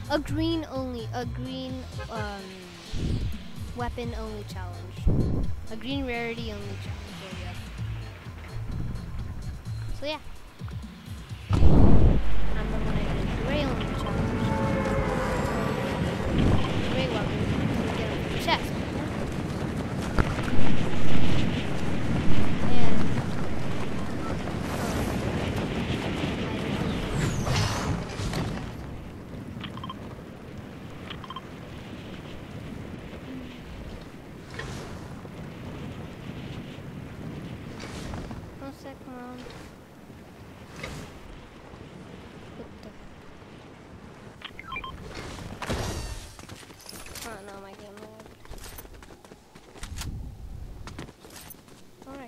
A green weapon only challenge. A green rarity only challenge. There you go. So yeah. I remember when I did a gray only challenge. Gray weapon, you get a chest. Second round. What the heck? Oh no, my game lagged. Alright,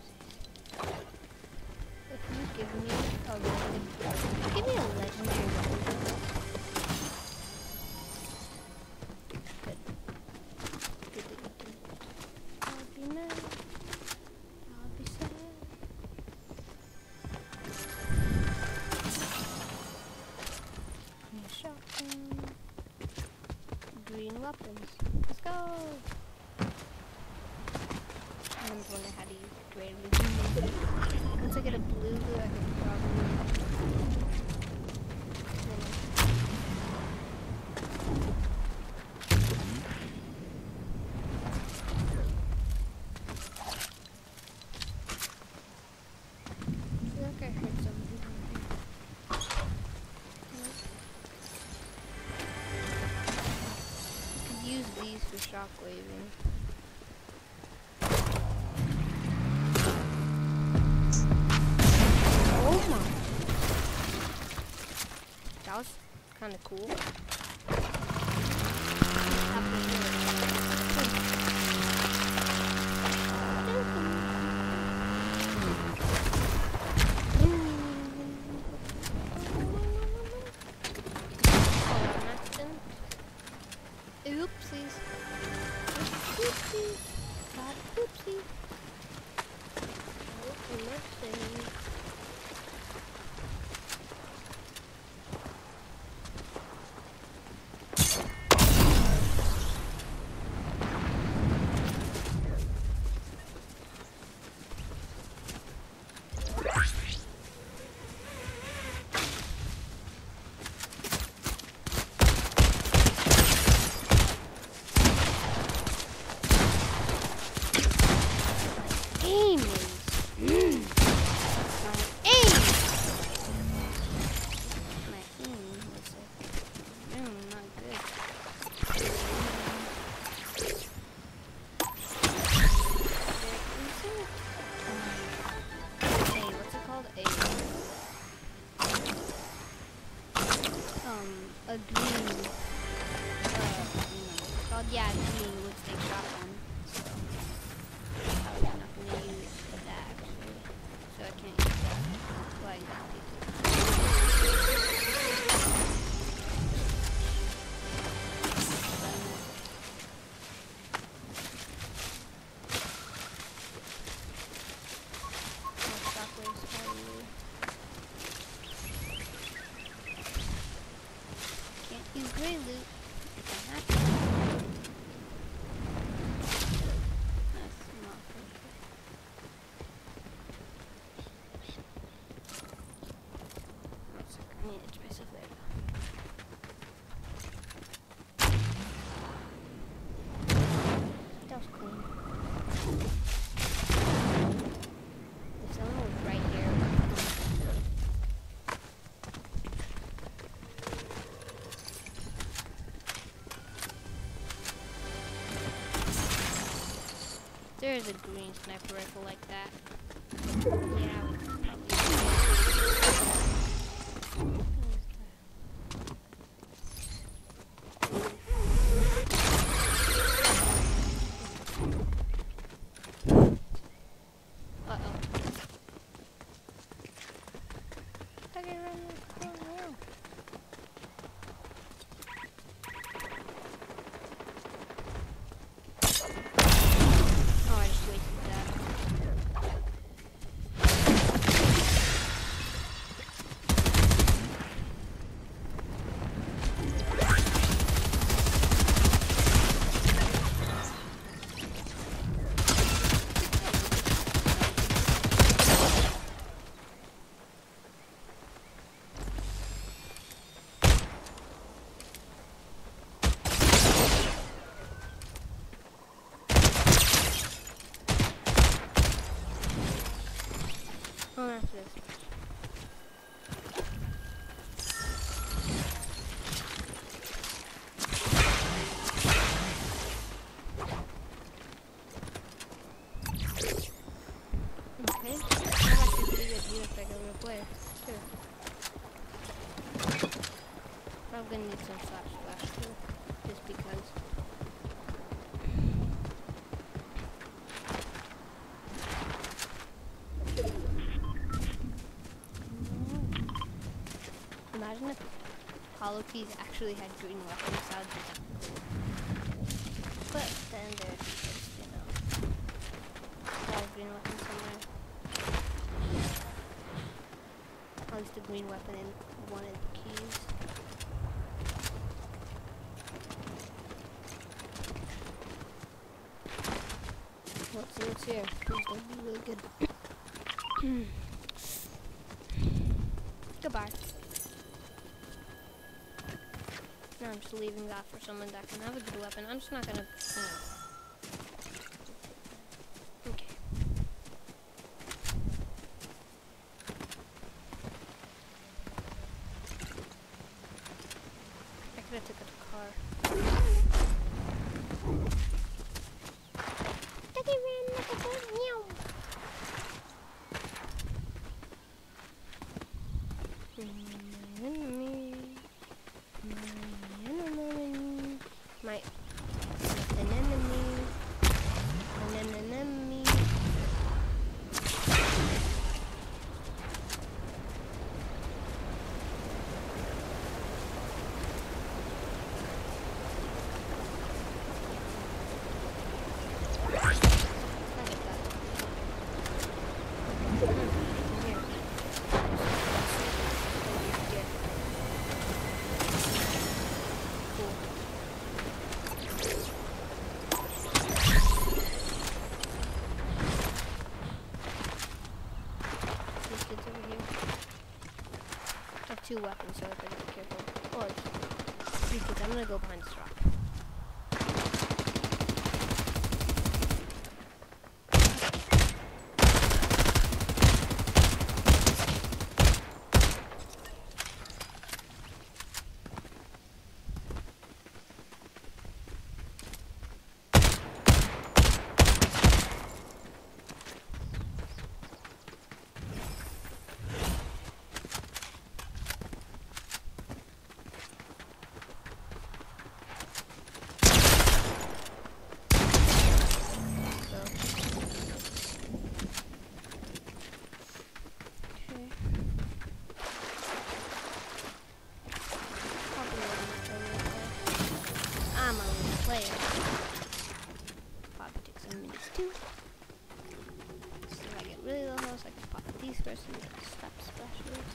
if you give me a give me a legendary weapon. Good. I'll be mad. I'll be sad. Green weapons. Let's go! I'm wondering how to use green weapons. Once I get a blue, I can probably... I feel like I heard something. Use these for shockwaving. Oh my! That was kind of cool. Oopsies. Oopsies. Got oopsie. Oh, mercy. A green, called, yeah, green wood stick shotgun. So, I'm not gonna use that actually. So I can't use that. Well, I got use gray loot if I have to. That's not perfect. One second, I need to try stuff there. That was cool. If someone was right here. There is a green sniper rifle like that. Yeah, I would probably... Uh-oh. I can run this corner. gonna need some slap splash too, just because. Imagine if hollow keys actually had green weapons, that would be kind of cool. But then there'd be just, you know, green weapon somewhere. At least a green weapon in one of the keys. Let's see what's here. Please don't be really good. Goodbye. No, I'm just leaving that for someone that can have a good weapon. I'm just not gonna, you know. Okay. I could have took a car. Two weapons, so I better be careful. Or three kids. I'm gonna go behind this rock. Probably take some minutes too. So if I get really low health, I can pop these first and get slap splash moves.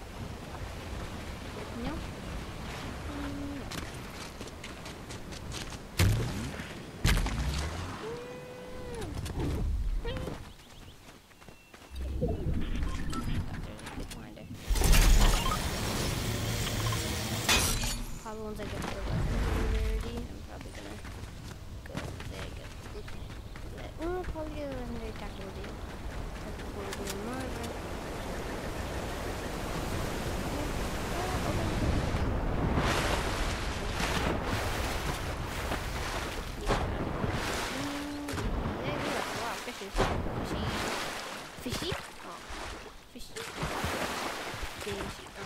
No. Probably once I get to the legendary, I'm probably gonna go there, probably get a legendary tactical deal. That's what we're doing more of it. Wow, fishes. Fishy? Oh. Fishy? Fishy. Oh.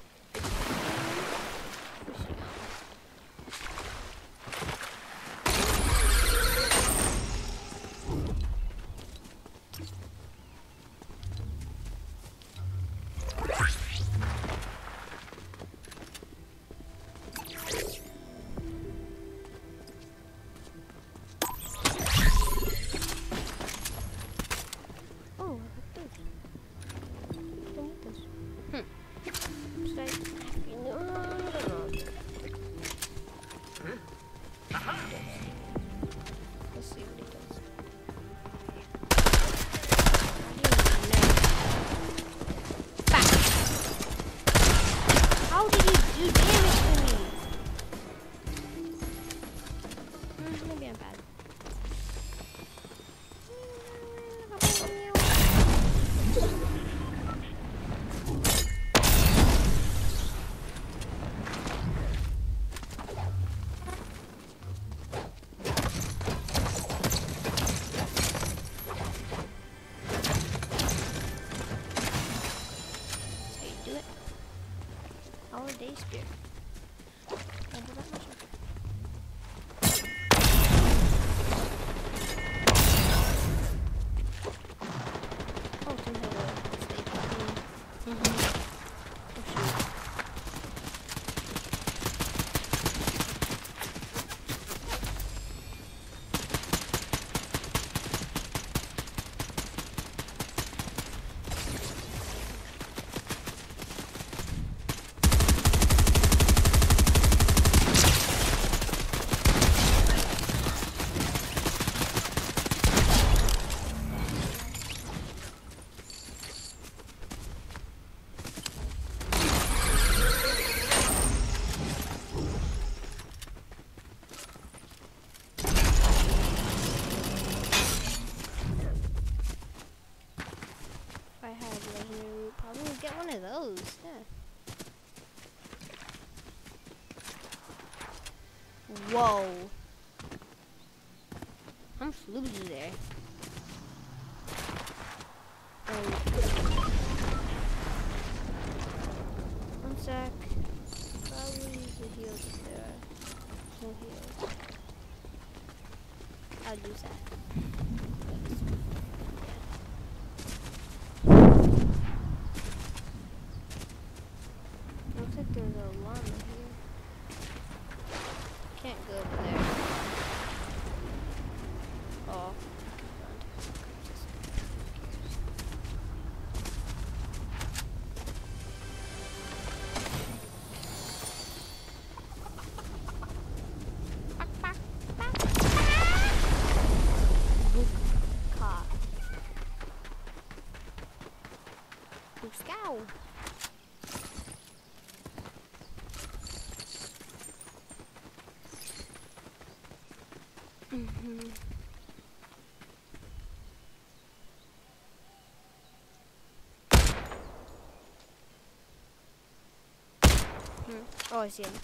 How did he do damage to me? Maybe I'm bad. Day spear. handle that much. Oh, somehow the stay popping. Oh shoot. I had legendary root, probably would get one of those. Yeah. Whoa. How much loot is there? One sec. Probably use the heals if there are no heals. I'll use that. Looks like there's a llama here. Can't go over there. Oh. Scow. Oh, I see him.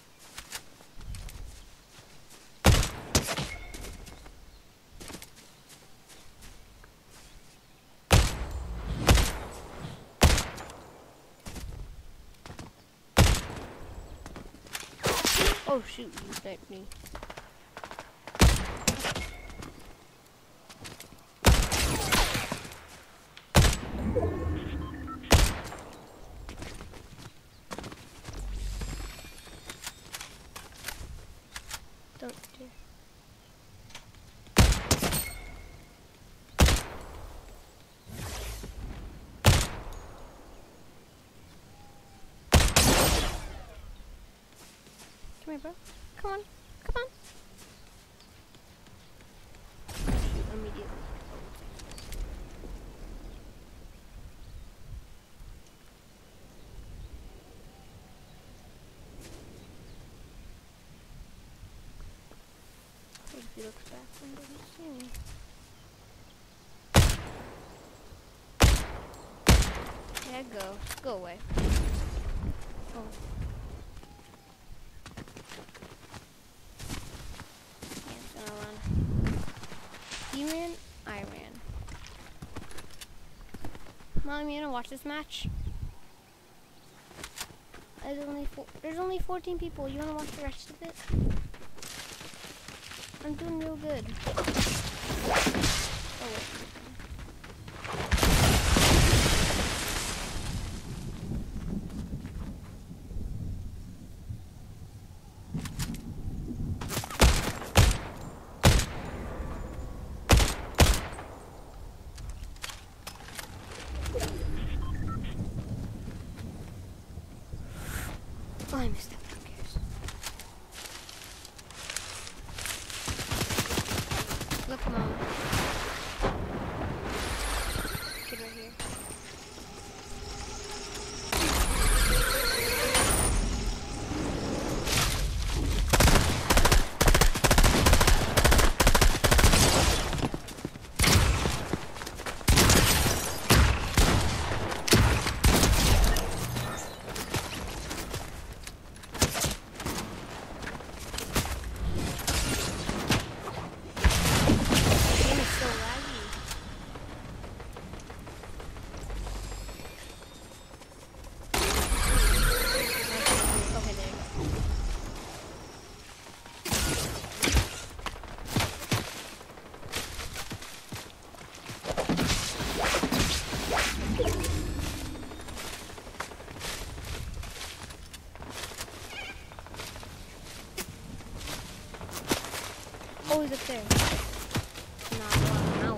Oh shoot, you sniped me. Don't do. Come here, bro. Come on. Come on. Shoot, immediately. If he looks back and doesn't see me. Yeah, go. Go away. Oh. He ran, I ran. Mom, you wanna watch this match? There's only 14 people. You wanna watch the rest of it? I'm doing real good. Oh wait. Oh, I missed that. Who cares? Look, Mom. Kid right here. always up there. Not a lot now.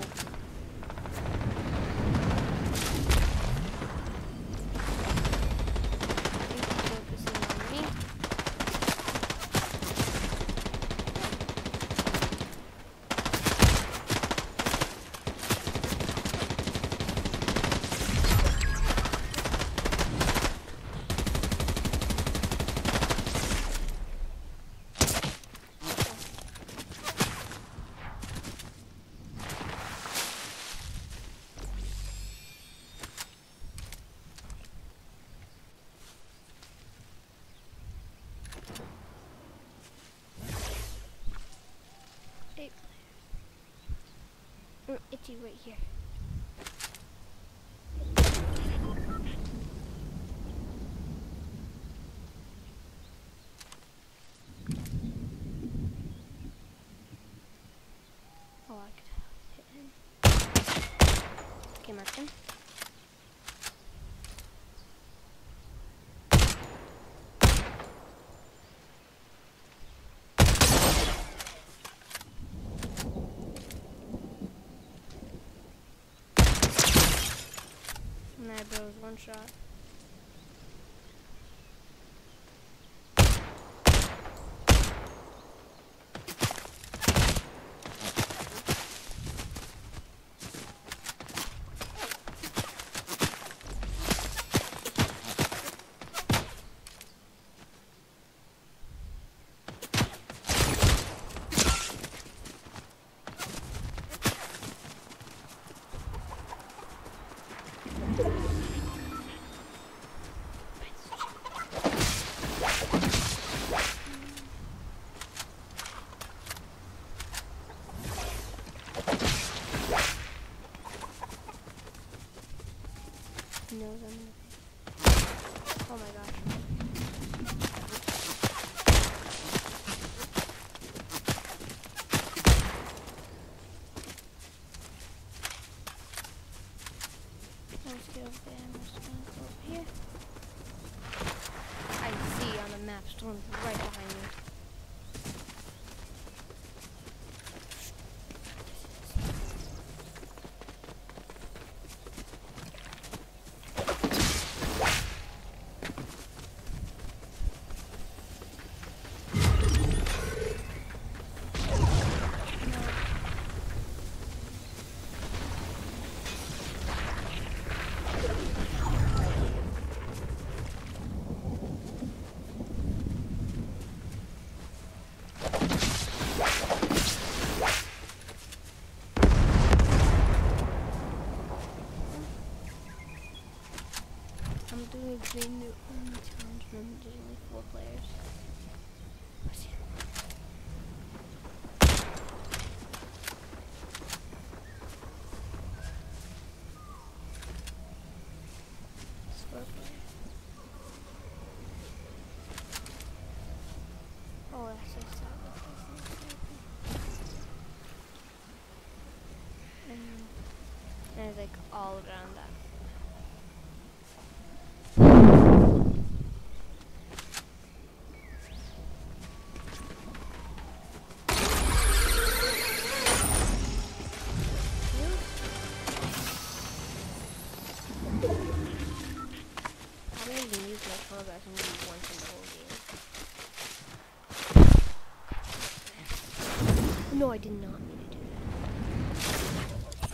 Focusing on me. Itchy right here. Oh, I could hit him. Okay, mark him. Nah, bro, it was one shot. Knows I'm gonna... Oh my gosh. Let's get over there. I'm just gonna go over here. I see on the map storms right behind me. I'm doing a brand new challenge room. There's only 4 players. What's here? It's 4 players. Oh, that's so sad. And there's like all around that. I don't even use my progress maybe once in the whole game. No, I did not mean to do that.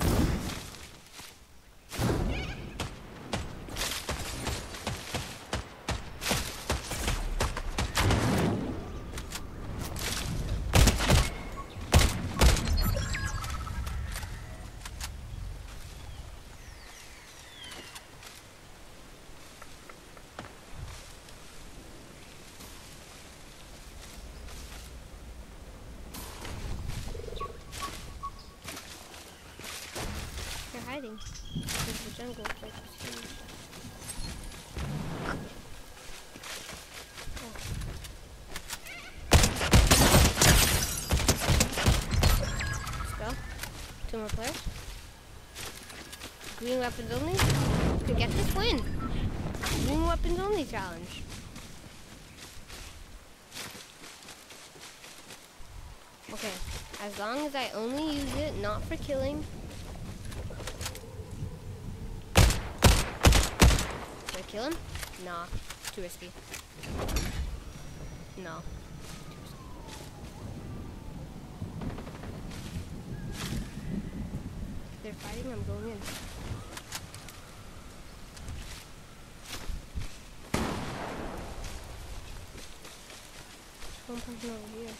Hiding because the jungle is like huge. Oh. Let's go. 2 more players. Green weapons only. To get this win. Green weapons only challenge. Okay. As long as I only use it, not for killing. Should I kill him? Nah, too risky. No. They're fighting, I'm going in. There's one person over here.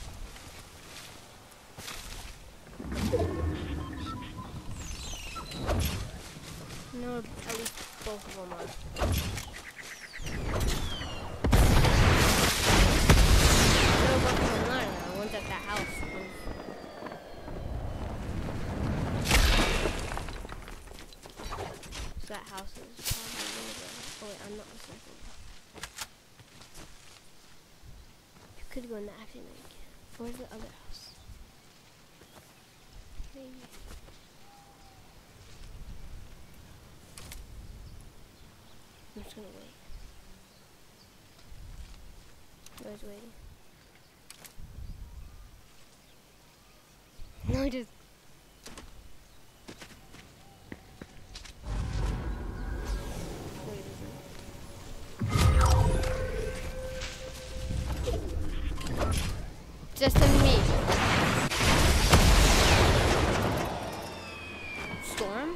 No, at least both of them are. No, both of them are now. One's at that house. So that house is probably over. Oh wait, I'm not listening. You could go in the action ring. Where's the other house? Maybe. I'm just gonna wait. Where's waiting? No, just. Just in me. Storm?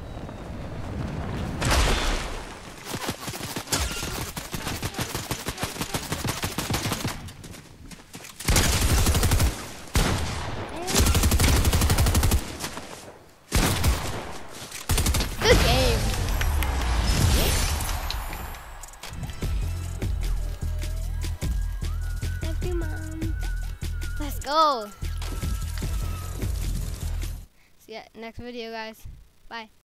Good game. Thank you, Mom. Let's go. See ya next video, guys. Bye.